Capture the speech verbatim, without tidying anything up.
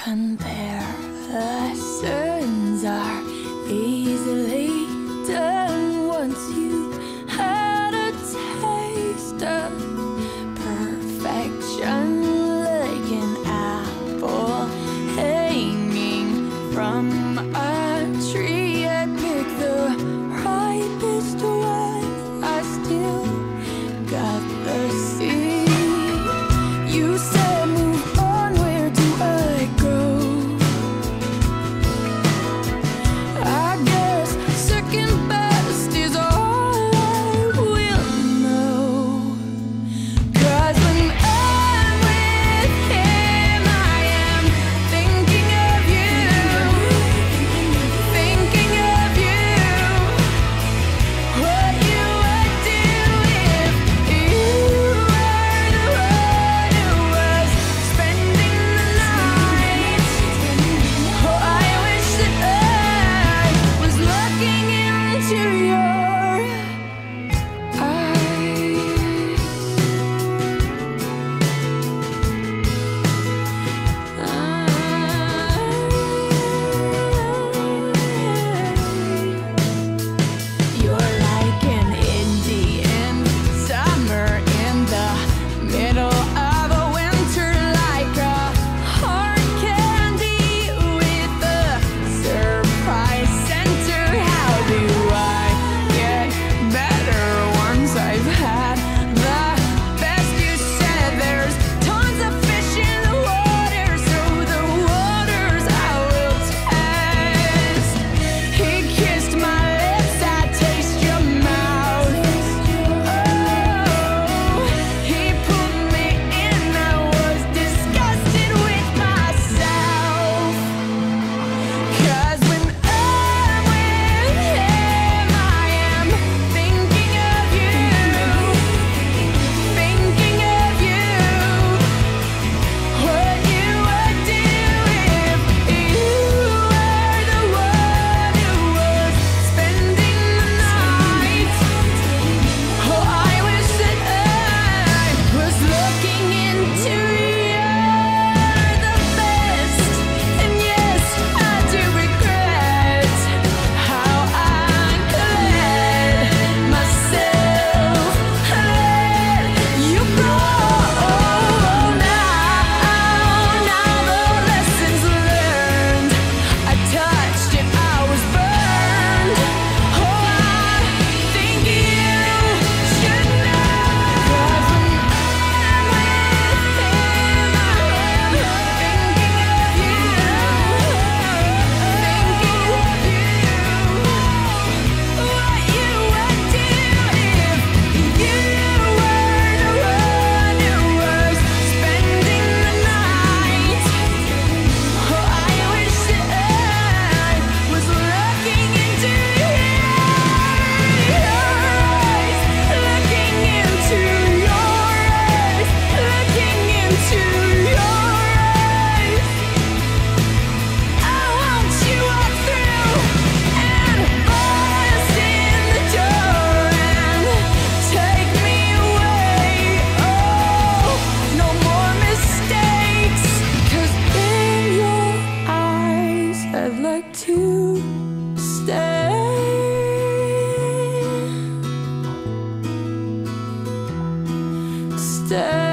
compare. Lessons are easily done once you had a taste of perfection, like an apple hanging from a tree. I pick the ripest one, I still got the seed. You said move on, where do I go? I guess second best is all I will know. 'Cause when I'm with him, I am thinking of you, thinking of you. What you would do if you were the one who was spending the night. Oh, I wish that I was looking into your eyes. You're like an Indian summer in the middle of a winter, like a hard candy with a surprise center. How do I get better once I've had the best? You said there's tons of fish in the water, so the waters I will test. He kissed my lips, I taste your mouth. Oh, he pulled me in, I was disgusted with myself. 'Cause when I'm with him, I am thinking of you, thinking of you. What you would do if you were the one who was spending the night. Oh, I wish that I was looking into you're the best. And yes, I do regret how I let myself let you go. Now, now the lessons learned, I touched it, I was burned. Oh, I think you should know. 'Cause when I'm with him, I am thinking of you, thinking of you. What you would do if you were the one who was spending the night. Oh, I wish that I was looking into your eyes, looking into your eyes, looking into your eyes. I want you walk through and bust in the door and take me away. Oh, no more mistakes, 'cause in your eyes I'd like to stay. Stay.